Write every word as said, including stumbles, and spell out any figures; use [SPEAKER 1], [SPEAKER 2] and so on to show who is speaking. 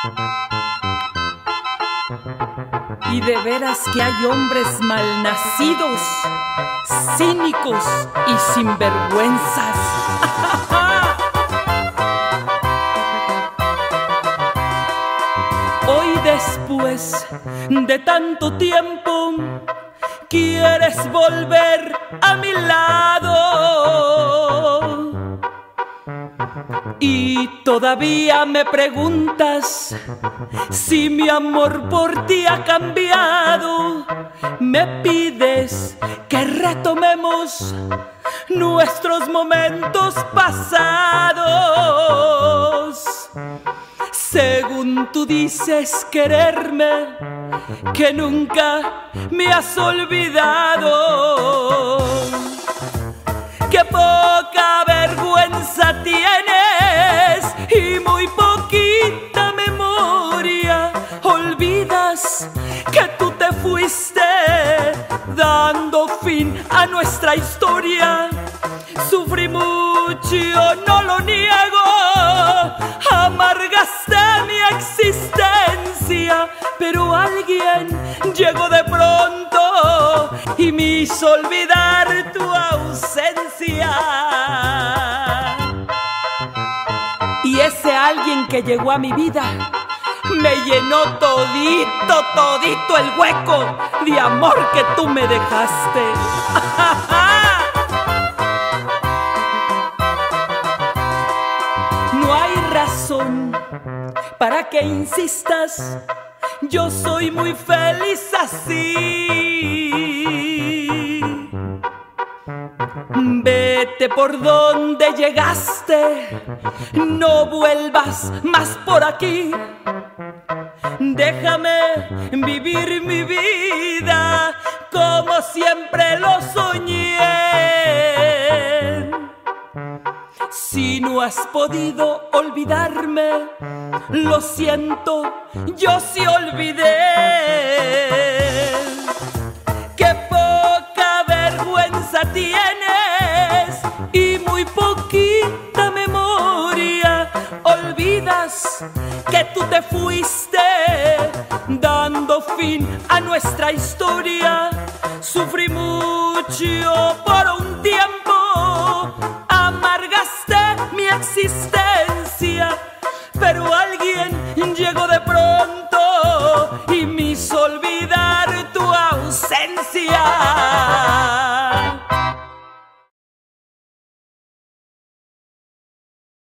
[SPEAKER 1] Y de veras que hay hombres malnacidos, cínicos y sinvergüenzas. Hoy, después de tanto tiempo, quieres volver a mi lado. Y todavía me preguntas si mi amor por ti ha cambiado. Me pides que retomemos nuestros momentos pasados. Según tú dices quererme, que nunca me has olvidado. Qué poca vergüenza tienes y muy poquita memoria. Olvidas que tú te fuiste dando fin a nuestra historia. Sufrí mucho, no lo niego, amargaste mi existencia, pero alguien llegó de pronto y me hizo olvidar tu ausencia. Y ese alguien que llegó a mi vida me llenó todito, todito el hueco de amor que tú me dejaste. No hay razón para que insistas, yo soy muy feliz así. Vete por donde llegaste, no vuelvas más por aquí. Déjame vivir mi vida como siempre lo soñé. Si no has podido olvidarme, lo siento, yo sí olvidé. Qué poca vergüenza tienes y muy poquita memoria. Olvidas que tú te fuiste dando fin a nuestra historia. Sufrí mucho por un tiempo, amargaste mi existencia, pero alguien llegó de pronto